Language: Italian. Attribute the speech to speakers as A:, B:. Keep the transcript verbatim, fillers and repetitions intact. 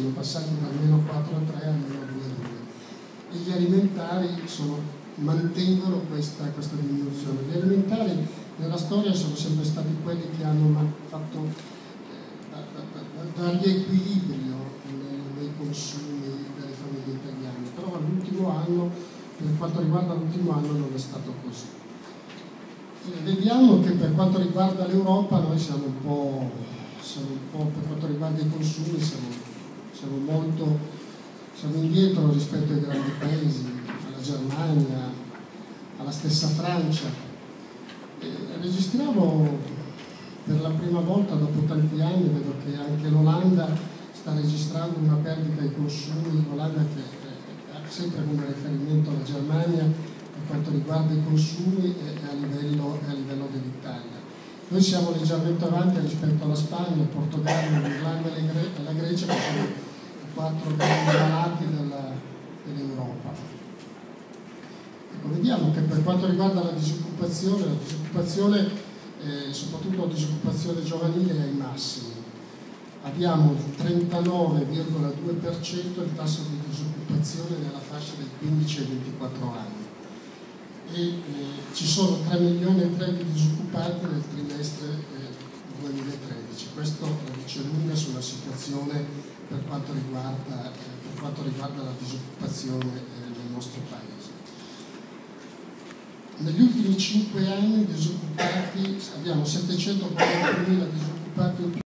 A: sono passati da meno quattro virgola tre a meno due virgola due, e gli alimentari sono, mantengono questa, questa diminuzione. Gli alimentari nella storia sono sempre stati quelli che hanno fatto eh, da, da, da, da riequilibrio nei, nei consumi delle famiglie italiane, però l'ultimo anno, per quanto riguarda l'ultimo anno, non è stato così. E vediamo che per quanto riguarda l'Europa noi siamo un po', siamo un po' per quanto riguarda i consumi siamo, siamo molto siamo indietro rispetto ai grandi paesi, alla Germania, alla stessa Francia. E registriamo per la prima volta dopo tanti anni, vedo che anche l'Olanda sta registrando una perdita ai consumi, l'Olanda che ha sempre come riferimento la Germania per quanto riguarda i consumi e a livello, a livello dell'Italia. Noi siamo leggermente avanti rispetto alla Spagna, al Portogallo, all'Irlanda e alla Grecia, che sono i quattro grandi malati dell'Europa. Ecco, vediamo che per quanto riguarda la disoccupazione, la disoccupazione, eh, soprattutto la disoccupazione giovanile, è ai massimi. Abbiamo il trentanove virgola due per cento di tasso di disoccupazione nella fascia dei quindici ai ventiquattro anni. E eh, ci sono tre milioni e tre di disoccupati nel trimestre eh, duemilatredici. Questo la dice lunga sulla situazione per quanto riguarda, eh, per quanto riguarda la disoccupazione eh, nel nostro paese. Negli ultimi cinque anni disoccupati abbiamo settecentoquarantunomila disoccupati in più.